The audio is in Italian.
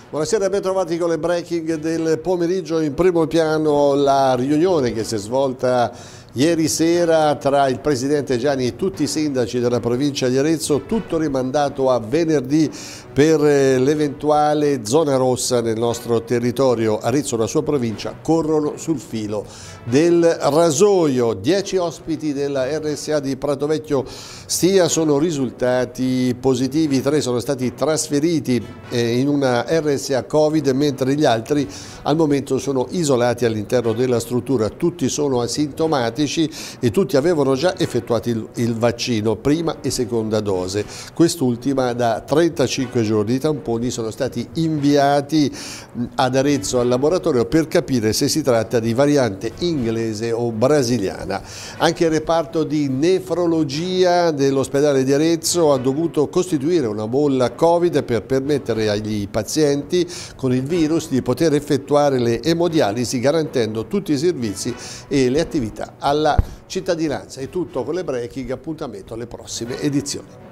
Buonasera, ben trovati con le breaking del pomeriggio. In primo piano la riunione che si è svolta ieri sera tra il presidente Gianni e tutti i sindaci della provincia di Arezzo, tutto rimandato a venerdì per l'eventuale zona rossa nel nostro territorio. Arezzo e la sua provincia corrono sul filo del rasoio. 10 ospiti della RSA di Pratovecchio Stia sono risultati positivi, 3 sono stati trasferiti in una RSA Covid, mentre gli altri al momento sono isolati all'interno della struttura. Tutti sono asintomatici e tutti avevano già effettuato il vaccino, prima e seconda dose. Quest'ultima da 35 giorni. I tamponi sono stati inviati ad Arezzo al laboratorio per capire se si tratta di variante inglese o brasiliana. Anche il reparto di nefrologia dell'ospedale di Arezzo ha dovuto costituire una bolla Covid per permettere agli pazienti con il virus di poter effettuare le emodialisi, garantendo tutti i servizi e le attività alla cittadinanza. È tutto con le breaking, appuntamento alle prossime edizioni.